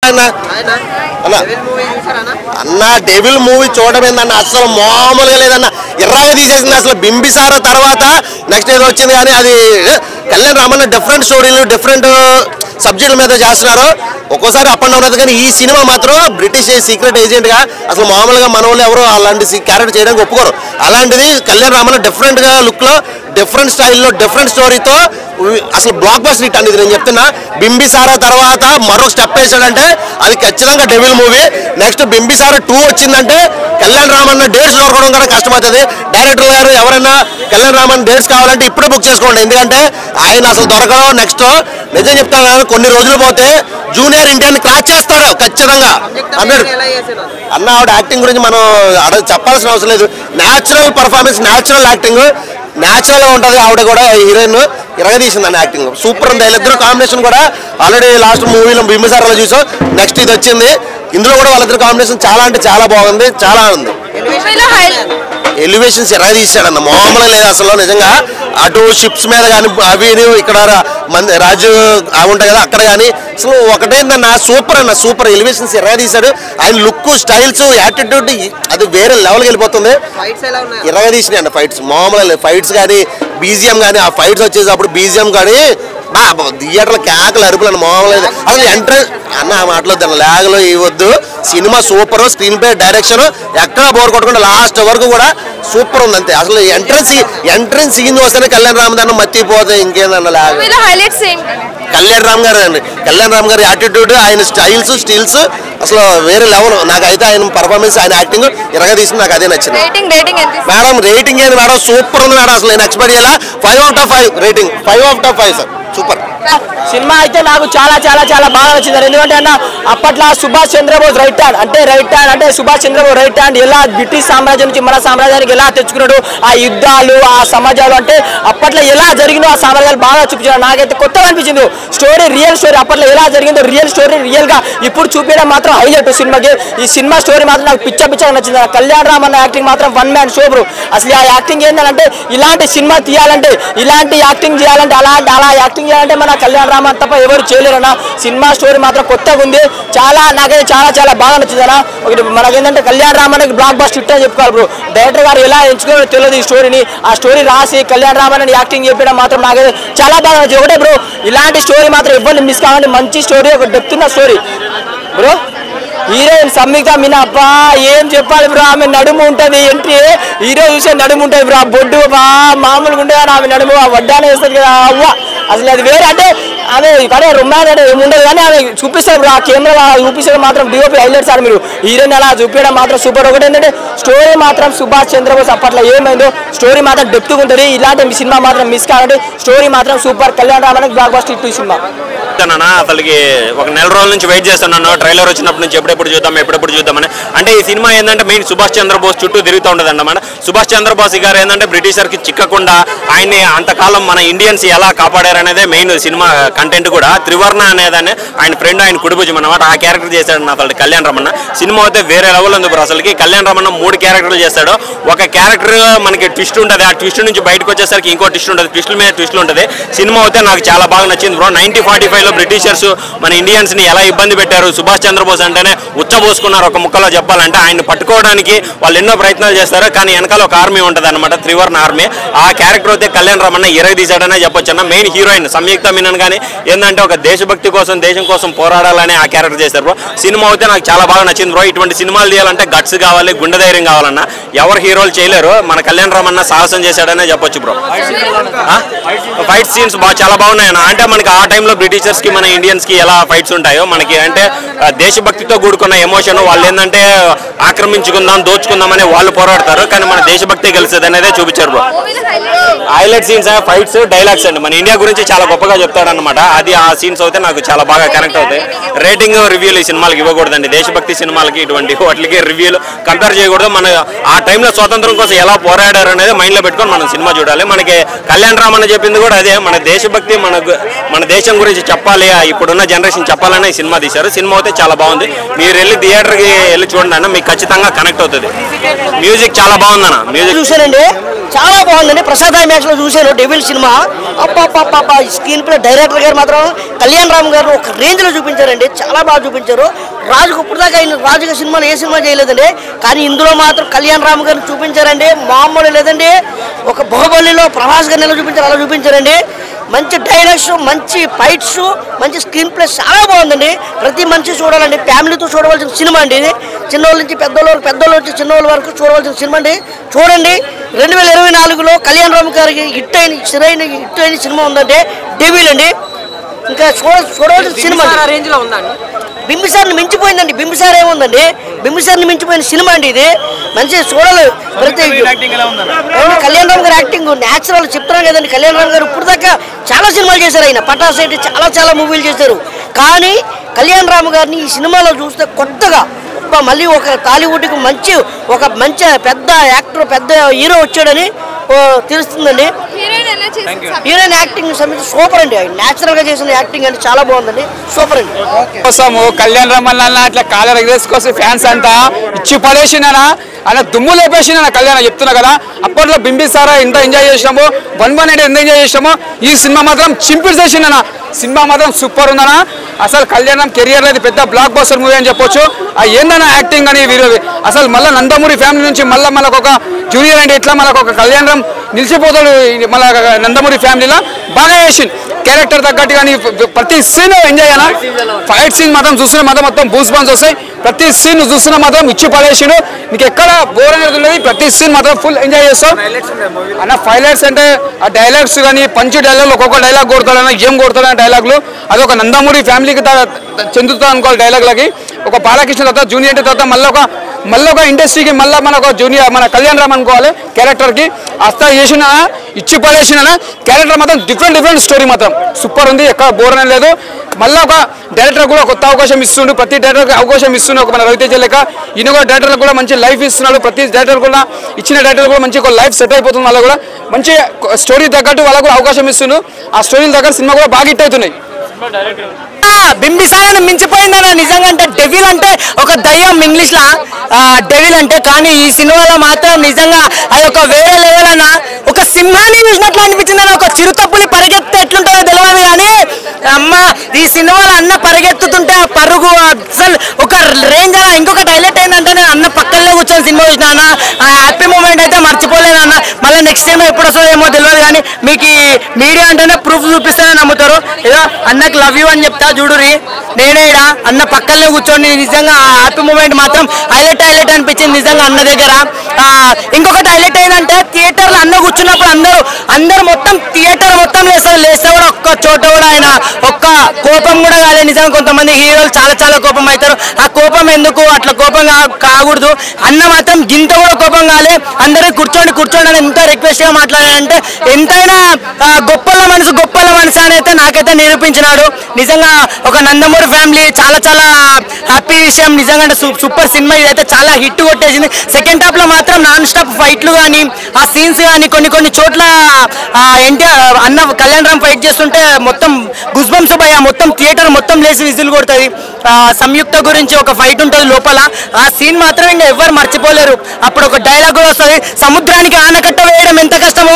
అన్న devil movie చూడడం ఏందన్న అసలు మామూలుగా లేదన్న ఎర్రగా తీసేసింది అసలు బింబిసార తర్వాత నెక్స్ట్ ఏదో వచ్చింది కానీ అది కళ్యాణ్ రామన్న డిఫరెంట్ స్టోరీలు డిఫరెంట్ సబ్జెక్టుల మీద చేస్తున్నారు ఒక్కోసారి అప్ అండ్ డౌన్ అవుతుంది కానీ ఈ సినిమా మాత్రం బ్రిటిష్ సీక్రెట్ ఏజెంట్ గా అసలు మామూలుగా మన వాళ్ళు ఎవరు అలాంటి క్యారెక్టర్ చేయడానికి ఒప్పుకోరు అలాంటిది కళ్యాణ్ రామన్న డిఫరెంట్ గా లుక్ లో డిఫరెంట్ స్టైల్లో డిఫరెంట్ స్టోరీతో అసలు బ్లాక్ బస్టర్ హిట్ అనేది నేను చెప్తున్నా బింబిసార తర్వాత మరో స్టెప్ వేసాడంటే అది ఖచ్చితంగా డెవిల్ మూవీ నెక్స్ట్ బింబిసార 2 వచ్చిందంటే కళ్యాణ్ రామన్న డేట్స్ దొరకడం కూడా కష్టమవుతుంది డైరెక్టర్ గారు ఎవరైనా కళ్యాణ్ రామన్ డేట్స్ కావాలంటే ఇప్పుడే బుక్ చేసుకోండి ఎందుకంటే ఆయన అసలు దొరకడం నెక్స్ట్ నిజం చెప్తాను కొన్ని రోజులు పోతే జూనియర్ ఇండియన్ క్రాస్ చేస్తాడు ఖచ్చితంగా అన్న ఆవిడ యాక్టింగ్ గురించి మనం చెప్పాల్సిన అవసరం లేదు natural performance natural acting natural గా ఉంటుంది ఆవిడ కూడా హీరోయిన్ ఇరగదీసిందండి యాక్టింగ్ సూపర్ ఉంది వీళ్ళిద్దరు కాంబినేషన్ కూడా ఆల్రెడీ లాస్ట్ మూవీలో బింబిసారలో చూసాం నెక్స్ట్ ఇది వచ్చింది ఇందులో కూడా వాళ్ళిద్దరు కాంబినేషన్ చాలా అంటే చాలా బాగుంది చాలా ఉంది ఎలివేషన్స్ ఎరగదీశాడన్న మామూలుగా లేదు అసలు నిజంగా అటు షిప్స్ మీద కానీ అవి ఇక్కడ రాజు అవి ఉంటాయి కదా అక్కడ కానీ అసలు ఒకటేందన్న సూపర్ ఎలివేషన్స్ ఎరగదీశాడు ఆయన లుక్ స్టైల్స్ యాటిట్యూడ్ అది వేరే లెవెల్కి వెళ్ళిపోతుంది ఎరగదీసినాయి అన్న ఫైట్స్ మామూలుగా ఫైట్స్ కానీ బీజిఎం కానీ ఆ ఫైట్స్ వచ్చేటప్పుడు బీజిఎం కానీ థియేటర్లో కేకలు అరుపులు అని మామూలు అసలు ఎంట్రెన్స్ అన్న మాట్లాడద్దు లాగ్లో ఇవ్వద్దు cinema super screenplay direction ఎక్కడా బోర్ కొట్టకుండా లాస్ట్ వరకు కూడా సూపర్ ఉంది అంతే అసలు ఎంట్రెన్స్ సీన్ వస్తేనే కళ్యాణ్ రామ్ దాన్ని మర్చిపోతే ఇంకేందన్న లాగ్ కళ్యాణ్ రామ్ గారి యాటిట్యూడ్ ఆయన స్టైల్స్ అసలు వేరే లెవెల్ నాకైతే ఆయన పర్ఫార్మెన్స్ ఆయన యాక్టింగ్ ఇరగదీసింది నాకు అదే నచ్చింది మేడం రేటింగ్ ఏంది మేడం సూపర్ ఉంది మేడం అసలు నేను ఎక్స్పెక్ట్ చేయాలా 5/5 రేటింగ్ 5/5 సార్ సూపర్ సినిమా అయితే నాకు చాలా చాలా చాలా బాగా నచ్చింది ఎందుకంటే అన్న అప్పట్లో సుభాష్ చంద్రబోస్ రైట్ హ్యాండ్ అంటే సుభాష్ చంద్రబోస్ రైట్ హ్యాండ్ ఎలా బ్రిటిష్ సామ్రాజ్యం నుంచి మన సామ్రాజ్యానికి ఎలా తెచ్చుకున్నాడు ఆ యుద్ధాలు ఆ సమాజాలు అంటే అప్పట్లో ఎలా జరిగిందో ఆ సామ్రాజ్యాలు బాగా చూపించాడు నాకైతే కొత్తగా అనిపించింది స్టోరీ రియల్ స్టోరీ అప్పట్లో ఎలా జరిగిందో రియల్ స్టోరీ రియల్ గా ఇప్పుడు చూపించడం మాత్రం హైలైట్ సినిమాకి ఈ సినిమా స్టోరీ మాత్రం నాకు పిచ్చగా నచ్చింది కళ్యాణ్ రామ్ అన్న యాక్టింగ్ మాత్రం 1 man షో బ్రో అసలు ఆ యాక్టింగ్ ఏంటంటే ఇలాంటి సినిమా తీయాలంటే ఇలాంటి యాక్టింగ్ చేయాలంటే అలా యాక్టింగ్ చేయాలంటే మన కళ్యాణ్ రామ్ తప్ప ఎవరు చేయలేరన్నా సినిమా స్టోరీ మాత్రం కొత్తగా ఉంది నాకైతే చాలా చాలా బాగా నచ్చిందన్నా మనకేంటంటే కళ్యాణ్ రామ్ అనేది బ్లాక్ బస్టర్ హిట్ అని చెప్పుకోవాలి బ్రో డైరెక్టర్ గారు ఎలా ఎంచుకోవాలో తెలియదు ఈ స్టోరీని ఆ స్టోరీ రాసి కళ్యాణ్ రామ్ అని యాక్టింగ్ చెప్పడం మాత్రం నాకైతే చాలా బాగా నచ్చింది ఒకటే బ్రో ఇలాంటి స్టోరీ మాత్రం ఎవరిని మిస్ కావాలంటే మంచి స్టోరీ ఒక డెప్త్ ఉన్న story bro heroine Samyuktha Meena అబ్బా ఏం చెప్పాలి బ్రో ఆమె నడుము ఉంటుంది ఎంట్రీ హీరో చూసే నడుము ఉంటుంది బ్రో బొడ్డు మామూలుగా ఉంటుంది కానీ ఆమె నడుము వడ్డానే వేస్తుంది కదా అవ్వ అసలు అది వేరే అంటే ఆమె కానీ రొమాన్స్ అంటే ఏముండదు కానీ ఆమె చూపిస్తారు బ్రో ఆ కెమెరా చూపిస్తారు మాత్రం డిఓపి హైలైట్ సార్ మీరు హీరోయిన్ అలా చూపించడం మాత్రం సూపర్ ఒకటి ఏంటంటే స్టోరీ మాత్రం సుభాష్ చంద్రబోస్ అప్పట్లో ఏమైందో స్టోరీ మాత్రం డెప్త్గా ఉంటుంది ఇలాంటి సినిమా మాత్రం మిస్ కావాలంటే స్టోరీ మాత్రం సూపర్ కళ్యాణ్ రామ్ అనేది బ్లాక్ బస్టర్ హిట్ సినిమా అసలుకి ఒక నెల రోజుల నుంచి వెయిట్ చేస్తున్నాను ట్రైలర్ వచ్చినప్పటి నుంచి ఎప్పుడెప్పుడు చూద్దామని అంటే ఈ సినిమా ఏంటంటే మెయిన్ సుభాష్ చంద్రబోస్ చుట్టూ తిరుగుతూ ఉంటుంది అన్నమాట సుభాష్ చంద్రబోస్ గారు ఏంటంటే బ్రిటిషర్కి చిక్కకుండా ఆయన్ని అంతకాలం మన ఇండియన్స్ ఎలా కాపాడారనేదే మెయిన్ సినిమా కంటెంట్ కూడా త్రివర్ణ అనేదాన్ని ఆయన ఫ్రెండ్ ఆయన కుడిభుజం అన్నమాట ఆ క్యారెక్టర్ చేశాడు అసలు కళ్యాణ్ రమణ సినిమా అయితే వేరే లెవెల్ ఉంది బ్రో అసలుకి కళ్యాణ్ రమణ 3 క్యారెక్టర్లు చేస్తాడు ఒక క్యారెక్టర్ మనకి ట్విస్ట్ ఉంటుంది ఆ ట్విస్ట్ నుంచి బయటకు వచ్చేసరికి ఇంకో ట్విస్ట్ ఉంటుంది ట్విస్టుల మీద ట్విస్టులు ఉంటుంది సినిమా అయితే నాకు చాలా బాగా నచ్చింది బ్రో 1945లో బ్రిటిషర్స్ మన ఇండియన్స్ ని ఎలా ఇబ్బంది పెట్టారు సుభాష్ చంద్రబోస్ అంటేనే ఉచ్చబోసుకున్నారు ఒక ముక్కలో చెప్పాలంటే ఆయన పట్టుకోవడానికి వాళ్ళు ఎన్నో ప్రయత్నాలు చేస్తారు కానీ వెనకాల ఒక ఆర్మీ ఉంటుంది అనమాట త్రివర్ణ ఆర్మీ ఆ క్యారెక్టర్ అయితే కళ్యాణ్ రమణ ఇరగదీశాడనే చెప్పొచ్చు అన్న మెయిన్ హీరోయిన్ సంయుక్త మీనన్ కానీ ఏంటంటే ఒక దేశభక్తి కోసం దేశం కోసం పోరాడాలని ఆ క్యారెక్టర్ చేశారు బ్రో సినిమా అయితే నాకు చాలా బాగా నచ్చింది బ్రో ఇటువంటి సినిమాలు తీయాలంటే గట్స్ కావాలి గుండె ధైర్యం కావాలన్నా ఎవరు హీరోలు చేయలేరు మన కళ్యాణ్ రమణ సాహసం చేశాడనే చెప్పొచ్చు బ్రో ఫైట్ సీన్స్ చాలా బాగున్నాయన్న అంటే మనకి ఆ టైంలో బ్రిటిషర్స్ కి మన ఇండియన్స్ కి ఎలా ఫైట్స్ ఉంటాయో మనకి అంటే దేశభక్తితో కూడుకున్న ఎమోషన్ వాళ్ళు ఏంటంటే ఆక్రమించుకుందాం దోచుకుందాం అని వాళ్ళు పోరాడతారు కానీ మన దేశభక్తి గెలుస్తుంది అనేది చూపించారు bro highlight scenes fights dialogues అండి మన ఇండియా గురించి చాలా గొప్పగా చెప్తాడనమాట అది ఆ సీన్స్ అయితే నాకు చాలా బాగా కనెక్ట్ అవుతాయి రేటింగ్ రివ్యూలు ఈ సినిమాలకి ఇవ్వకూడదండి దేశభక్తి సినిమాలకి ఇటువంటి వాటికి రివ్యూలు కంపేర్ చేయకూడదు మన ఆ టైంలో స్వాతంత్రం కోసం ఎలా పోరాడారు అనేది మైండ్లో పెట్టుకొని మనం సినిమా చూడాలి మనకి కళ్యాణ్ రామ్ అని చెప్పింది కూడా అదే మన దేశభక్తి మన దేశం గురించి చెప్పాలి చెప్పాలి, ఇప్పుడున్న జనరేషన్ చెప్పాలని ఈ సినిమా తీశారు. సినిమా అయితే చాలా బాగుంది. మీరు వెళ్ళి థియేటర్కి వెళ్ళి చూడండి అన్న, మీకు ఖచ్చితంగా కనెక్ట్ అవుతుంది. మ్యూజిక్ చాలా బాగుందన్న. మ్యూజిక్ చూసానండి, చాలా బాగుందండి. ప్రసాద్ ఐమాక్స్ లో చూశాను డెవిల్ సినిమా. అప్ప స్క్రీన్ ప్లే డైరెక్టర్ గారు మాత్రం కళ్యాణ్ రామ్ గారు ఒక రేంజ్ లో చూపించారండి, చాలా బాగా చూపించారు. రాజుకు ఇప్పటిదాకా ఆయన రాజుగా సినిమాలు ఏ సినిమా చేయలేదండి, కానీ ఇందులో మాత్రం కళ్యాణ్ రామ్ గారిని చూపించారండి. మామూలు లేదండి. ఒక బాహుబలిలో ప్రభాస్ గారిని ఎలా చూపించారు అలా చూపించారండి. మంచి డైలాగ్స్, మంచి ఫైట్స్, మంచి స్క్రీన్ ప్లే చాలా బాగుందండి. ప్రతి మనిషి చూడాలండి, ఫ్యామిలీతో చూడవలసిన సినిమా అండి ఇది. చిన్నోళ్ళ నుంచి పెద్దోళ్ళ వరకు, పెద్దోళ్ళ నుంచి చిన్నోళ్ళ వరకు చూడవలసిన సినిమా అండి. చూడండి. 2024లో కళ్యాణ్ రామ్ గారికి హిట్ అయిన సినిమా ఉందండి డెవిల్ అండి. ఇంకా చూడవలసిన సినిమా రేంజ్ లో ఉందండి. బింబిసార్ని మించిపోయిందండి. బింబిసార్ ఏముందండి, బింబిసార్ని మించిపోయిన సినిమా అండి ఇది. మంచిగా చూడలేదు. ప్రతి కళ్యాణ్ రామ్ గారు యాక్టింగ్ న్యాచురల్ చెప్తున్నాను కదండి. కళ్యాణ్ రామ్ గారు ఇప్పుడు దాకా చాలా సినిమాలు చేశారు. ఆయన పటాస్ అయితే చాలా మూవీలు చేశారు. కానీ కళ్యాణ్ రామ్ గారిని ఈ సినిమాలో చూస్తే కొత్తగా మళ్ళీ ఒక టాలీవుడ్కి మంచి పెద్ద యాక్టర్, పెద్ద హీరో వచ్చాడని తెలుస్తుందండి. హీరోయిన్ యాక్టింగ్ సూపర్ అండి. న్యాచురల్ గా చేసిన యాక్టింగ్ అంటే చాలా బాగుందండి, సూపర్ అండి. కోసము కళ్యాణ్ రామన్ అన్న అట్లా కాలర్ ఎగ్రేస్ కోసం ఫ్యాన్స్ అంతా ఇచ్చి పడేసినా అలా దుమ్ము లేపేసిన కళ్యాణ్ చెప్తున్నా కదా. అప్పట్లో బింబిసారా ఎంత ఎంజాయ్ చేసినామో, 118 ఎంత ఎంజాయ్ చేసినామో, ఈ సినిమా మాత్రం చింపిసేసిందనా. సినిమా మాత్రం సూపర్ ఉందనా. అసలు కళ్యాణ్ రామ్ కెరియర్ అనేది పెద్ద బ్లాక్ బస్టర్ మూవీ అని చెప్పొచ్చు. ఏందన్నా యాక్టింగ్ అని వీరు అసలు మళ్ళీ నందమూరి ఫ్యామిలీ నుంచి మళ్ళీ మనకు ఒక జూనియర్ అంటే ఇట్లా మనకు ఒక కళ్యాణ్ రామ్ నిలిచిపోతాడు. మళ్ళీ నందమూరి ఫ్యామిలీలో బాగా చేసింది. క్యారెక్టర్ తగ్గట్టు కానీ ప్రతి సీన్ ఎంజాయ్ అయినా. ఫైట్ సీన్ మాత్రం చూస్తున్నా మాత్రం మొత్తం బూస్ బాన్స్ వస్తాయి. ప్రతి సీన్ చూస్తున్నా మాత్రం ఇచ్చి పడేసిండు. నీకు ఎక్కడ బోర్ అనేది లేదు. ప్రతి సీన్ మాత్రం ఫుల్ ఎంజాయ్ చేస్తాం అన్న. హైలైట్స్ అంటే ఆ డైలాగ్స్ కానీ, పంచి డైలాగ్ ఒక్కొక్క డైలాగ్ కొడతాడన్నా, ఏం కొడతాడన్న డైలాగ్లు అదొక నందమూరి ఫ్యామిలీకి చెందుతా అనుకోవాలి. డైలాగ్లకి ఒక బాలకృష్ణ తర్వాత జూనియర్ తర్వాత మళ్ళీ ఒక ఇండస్ట్రీకి మళ్ళీ మన ఒక జూనియర్ మన కళ్యాణ్ రామ్ అనుకోవాలి. క్యారెక్టర్కి అస్తా చేసిన ఇచ్చి పడేసిన క్యారెక్టర్ మాత్రం డిఫరెంట్ స్టోరీ మాత్రం సూపర్ ఉంది. ఎక్కడ బోర్ అనేది లేదు. మళ్ళీ ఒక డైరెక్టర్ కూడా కొత్త అవకాశం ఇస్తుండు. ప్రతి డైరెక్టర్కి అవకాశం ఇస్తుండే ఒక మన రవితేజ లెక్క ఈయన కూడా డైరెక్టర్ కూడా మంచి లైఫ్ ఇస్తున్నాడు. ప్రతి డైరెక్టర్ కూడా ఇచ్చిన డైరెక్టర్ కూడా మంచి ఒక లైఫ్ సెట్ అయిపోతుంది. వాళ్ళ కూడా మంచి స్టోరీ తగ్గట్టు వాళ్ళకు కూడా అవకాశం ఇస్తుండు. ఆ స్టోరీలు తగ్గట్టు సినిమా కూడా బాగా హిట్ అవుతున్నాయి. బింబిసారాన్ని మించిపోయిందన్న. నిజంగా అంటే డెవిల్ అంటే ఒక దయ్యం ఇంగ్లీష్ లా డెవిల్ అంటే, కానీ ఈ సినిమాలో మాత్రం నిజంగా అది ఒక వేరే లెవెల్ అన్న. ఒక సింహాన్ని చూసినట్లు అనిపించింది అన్న. ఒక చిరుతప్పుని పరిగెత్తే ఎట్లుంటుందో తెలియదు కానీ అమ్మ ఈ సినిమాలో అన్న పరిగెత్తుతుంటే ఆ పరుగు అసలు ఒక రేంజ్ అన్న. ఇంకొకటి హైలైట్ ఏంటంటే నేను అన్న పక్కనే కూర్చొని సినిమా చూసిన అన్న. ఆ హ్యాపీ మూమెంట్ అయితే మర్చిపోలేను అన్న. మళ్ళీ నెక్స్ట్ టైం ఎప్పుడు వస్తుందో ఏమో తెలియదు కానీ మీకు మీడియా అంటేనే ప్రూఫ్ చూపిస్తేనే నమ్ముతారు. ఏదో అన్నకు లవ్ యూ అని చెప్తా చూడురి. నేనేడా అన్న పక్కనే కూర్చొని నిజంగా ఆ హ్యాపీ మూమెంట్ మాత్రం హైలైట్ అనిపించింది నిజంగా అన్న దగ్గర. ఇంకొకటి హైలైట్ ఏంటంటే థియేటర్లో అన్న కూర్చున్నప్పుడు అందరూ మొత్తం థియేటర్ మొత్తం లేస్తే కూడా ఒక్క చోట కూడా ఆయన ఒక్క కోపం కూడా కాలేదు. నిజంగా కొంతమంది హీరోలు చాలా కోపం అవుతారు. ఆ కోపం ఎందుకు అట్లా కోపం కాకూడదు. అన్న మాత్రం గింత కూడా కోపం కాలే. అందరూ కూర్చోండి అని ఎంత రిక్వెస్ట్ గా మాట్లాడారంటే ఎంతైనా గొప్పల మనసు అని అయితే నాకైతే నిరూపించినాడు. నిజంగా ఒక నందమూరి ఫ్యామిలీ చాలా హ్యాపీ విషయం. నిజంగా సూపర్ సినిమా ఇదైతే చాలా హిట్ కొట్టేసింది. సెకండ్ హాఫ్ లో మాత్రం నాన్ స్టాప్ ఫైట్లు కానీ, ఆ సీన్స్ కానీ కొన్ని చోట్ల ఎన్టీఆర్ అన్న కళ్యాణ్ రామ్ ఫైట్ చేస్తుంటే మొత్తం గుజ్బంప్స్ భయ మొత్తం థియేటర్ మొత్తం లేచి విజిల్ కొడుతుంది. సంయుక్త గురించి ఒక ఫైట్ ఉంటుంది లోపల. ఆ సీన్ మాత్రం ఇంకా ఎవరు మర్చిపోలేరు. అప్పుడు ఒక డైలాగ్ కూడా వస్తుంది, సముద్రానికి ఆనకట్ట వేయడం ఎంత కష్టమో,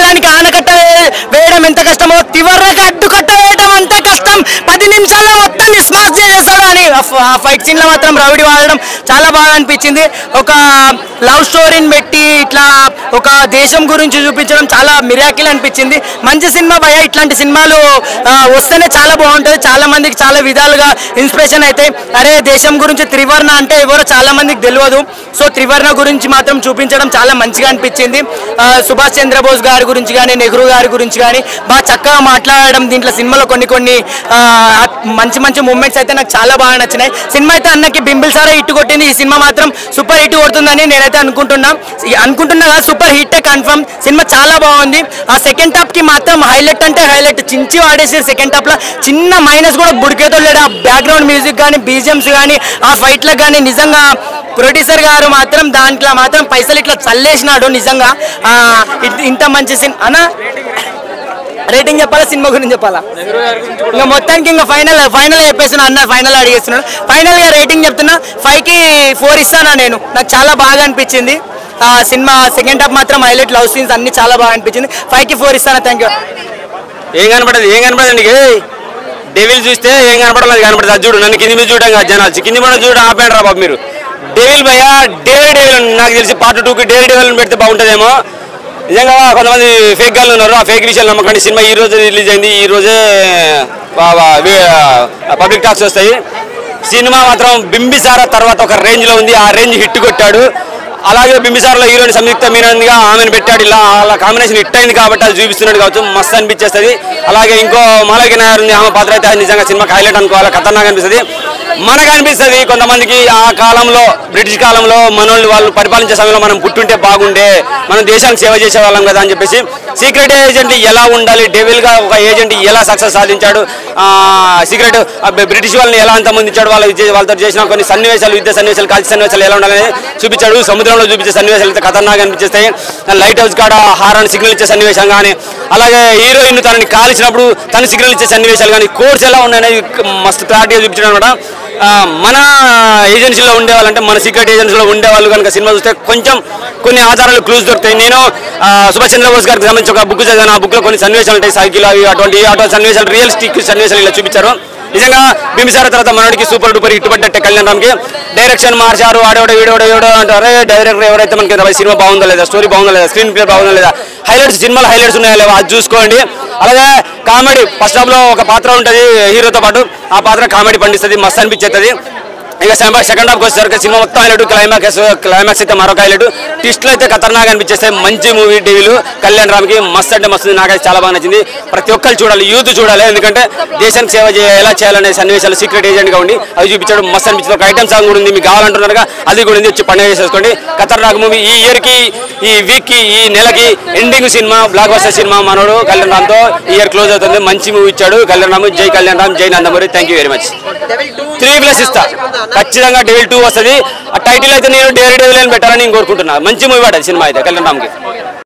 తివర్రకి అడ్డుకట్ట వేయడం అంత కష్టం, 10 నిమిషాల్లో మొత్తం స్మాష్ చేసేస్తాడు అని. ఆ ఫైట్ సీన్ లో మాత్రం రౌడీ వాడడం చాలా బాగా అనిపించింది. ఒక లవ్ స్టోరీని పెట్టి ఇట్లా ఒక దేశం గురించి చూపించడం చాలా మిరాకిల్ అనిపించింది. మంచి సినిమా భయ. ఇట్లాంటి సినిమాలు వస్తేనే చాలా బాగుంటుంది. చాలా మందికి చాలా విధాలుగా ఇన్స్పిరేషన్ అయితే. అరే దేశం గురించి త్రివర్ణ అంటే ఎవరో చాలా మందికి తెలియదు. సో త్రివర్ణ గురించి మాత్రం చూపించడం చాలా మంచిగా అనిపించింది. సుభాష్ చంద్రబోస్ గారి గురించి కానీ, నెహ్రూ గారి గురించి కానీ బాగా చక్కగా మాట్లాడడం. దీంట్లో సినిమాలో కొన్ని మంచి మూమెంట్స్ అయితే నాకు చాలా బాగా నచ్చినాయి. సినిమా అయితే అన్నకి బింబిసారా హిట్ కొట్టింది. ఈ సినిమా మాత్రం సూపర్ హిట్ కొడుతుందని నేనైతే అనుకుంటున్నా. Super hit confirm. సినిమా చాలా బాగుంది. ఆ సెకండ్ హాఫ్ కి మాత్రం హైలైట్ అంటే హైలైట్ చించి వాడేసారు. సెకండ్ హాఫ్ లో చిన్న మైనస్ కూడా బుడికేతో లేడు. ఆ బ్యాక్గ్రౌండ్ మ్యూజిక్ కానీ, బీజిఎమ్స్ కానీ, ఆ ఫైట్లకు కానీ నిజంగా ప్రొడ్యూసర్ గారు మాత్రం దాంట్లో మాత్రం పైసలు ఇట్లా చల్లేసినాడు. నిజంగా ఇంత మంచి సినిమా అన్న రేటింగ్ చెప్పాలా సినిమా గురించి చెప్పాలా? ఇంకా మొత్తానికి ఇంకా ఫైనల్ చెప్పేస్తున్నా అన్న, ఫైనల్ అడిగేస్తున్నాను. ఫైనల్ గా రేటింగ్ చెప్తున్నా, 5కి 4 ఇస్తానా నేను. నాకు చాలా బాగా అనిపించింది ఆ సినిమా. సెకండ్ హాఫ్ మాత్రం హైలైట్, లవ్ సీన్స్ అన్ని చాలా బాగా అనిపించింది. 5కి 4 ఇస్తానా. Thank you. ఏం కనపడదండి డెవిల్ చూస్తే ఏం కనపడలేదు, కనపడదు. అది చూడు, నన్ను కింది మీద చూడడం జనాలు కింది మీద చూడ ఆపాడు రా బాబు మీరు. డెవిల్ భయ్యా, డెవిల్ నాకు తెలిసి పార్ట్ 2కి డెవిల్ పెడితే బాగుంటుందేమో. నిజంగా కొంతమంది ఫేక్ గాళ్ళు ఉన్నారు, ఆ ఫేక్ విషయాలు నమ్మకండి. సినిమా ఈ రోజు రిలీజ్ అయింది, ఈ రోజే పబ్లిక్ టాక్స్ వస్తాయి. సినిమా మాత్రం బింబిసార తర్వాత ఒక రేంజ్ లో ఉంది, ఆ రేంజ్ హిట్ కొట్టాడు. అలాగే బింబిసార్లో హీరోయిన్ సంయుక్త మీనందిగా ఆమెను పెట్టాడు. ఇలా అలా కాంబినేషన్ హిట్ అయింది కాబట్టి అది చూపిస్తున్నాడు కావచ్చు, మస్తు అనిపించేస్తుంది. అలాగే ఇంకో మాలవిక నాయర్ ఉంది, ఆమె పాత్ర అయితే నిజంగా సినిమాకి హైలైట్ అనుకోవాలి, ఖతర్నాక్ అనిపిస్తుంది. మనకు అనిపిస్తుంది కొంతమందికి ఆ కాలంలో బ్రిటిష్ కాలంలో మనోళ్ళు వాళ్ళు పరిపాలించే సమయంలో మనం పుట్టుంటే బాగుండే, మనం దేశానికి సేవ చేసేవాళ్ళం కదా అని చెప్పేసి. సీక్రెట్ ఏజెంట్ ఎలా ఉండాలి, డెవిల్ గా ఒక ఏజెంట్ ఎలా సక్సెస్ సాధించాడు, సీక్రెట్ బ్రిటిష్ వాళ్ళని ఎలా అంతమందించాడు, వాళ్ళతో చేసిన కొన్ని సన్నివేశాలు, యుద్ధ సన్నివేశాలు, కాల్చి సన్నివేశాలు ఎలా ఉండాలని చూపించాడు. సముద్రంలో చూపించే సన్నివేశాలు అయితే ఖతర్నాక్ అనిపించేస్తాయి. లైట్ హౌస్ కాడ హారాన్ని సిగ్నల్ ఇచ్చే సన్నివేశం కానీ, అలాగే హీరోయిన్ తనని కాల్చినప్పుడు తను సిగ్నల్ ఇచ్చే సన్నివేశాలు కానీ, కోర్స్ ఎలా ఉన్నాయనేది మస్తు క్లారిటీగా చూపించడం అనమాట. మన ఏజెన్సీలో ఉండేవాళ్ళంటే మన సీక్రెట్ ఏజెన్సీలో ఉండేవాళ్ళు కనుక సినిమా చూస్తే కొంచెం కొన్ని ఆధారాలు క్లూజ్ దొరుకుతాయి. నేను సుభాష్ చంద్రబోస్ గారికి సంబంధించి ఒక బుక్ చదివాను, ఆ బుక్లో కొన్ని సన్నివేశాలు ఉంటాయి, సైకిల్ అవి అటువంటి సన్నివేశాలు, రియలిస్టిక్ సన్నివేశాలు ఇలా చూపించారు. నిజంగా బింబిసార తర్వాత మనోడికి సూపర్ డూపర్ హిట్ పడ్డట్టే కళ్యాణ్ రామ్కి. డైరెక్షన్ మార్చారు, ఆడోడో వీడోడో అంటారు. డైరెక్టర్ ఎవరైతే మనకి సినిమా బాగుందో లేదా, స్టోరీ బాగుందో లేదా, స్క్రీన్ ప్లే బాగుందో లేదా, హైలైట్స్ సినిమాలో హైలైట్స్ ఉన్నాయా లేవా అది చూసుకోండి. అలాగే కామెడీ ఫస్ట్ హాఫ్ లో ఒక పాత్ర ఉంటుంది హీరోతో పాటు, ఆ పాత్ర కామెడీ పండిస్తుంది, మస్తు అనిపించేస్తుంది. ఇక సెకండ్ హాఫ్కి వచ్చేసరికి సినిమా మొత్తం హైలైట్, క్లైమాక్స్ అయితే మరొక హైలైట్, ట్విస్ట్లు అయితే ఖతర్నాక్ అనిపించేస్తాయి. మంచి మూవీ డెవిల్, కళ్యాణ్ రామ్కి మస్తు అంటే మస్తు, నాకైతే చాలా బాగా నచ్చింది. ప్రతి ఒక్కరు చూడాలి, యూత్ చూడాలి, ఎందుకంటే దేశానికి సేవ ఎలా చేయాలనే సన్నివేశాలు సీక్రెట్ ఏజెంట్గా ఉండి అవి చూపించడం మస్తు అనిపించింది. ఒక ఐటమ్ సాంగ్ కూడా ఉంది, మీకు కావాలంటున్నారుగా అది కూడా ఉంది, వచ్చి పండుగ చేసేసుకోండి. ఖతర్నాక్ మూవీ. ఈ ఇయర్కి, ఈ వీక్కి, ఈ నెలకి ending cinema, blockbuster cinema మనోడు కళ్యాణ్ రామ్తో ఈ ఇయర్ క్లోజ్ అవుతుంది. మంచి మూవీ ఇచ్చాడు కళ్యాణ్ రామ్. జై కళ్యాణ్ రామ్, జై Nandamuri. Thank you very much. 3+ ఇస్తా ఖచ్చితంగా. డెవిల్ 2 వస్తుంది. ఆ టైటిల్ అయితే నేను డెవిల్ అని పెట్టాలని నేను కోరుకుంటున్నా. మంచి మూవీ పడ్డది సినిమా అయితే కళ్యాణ్ రామ్కి.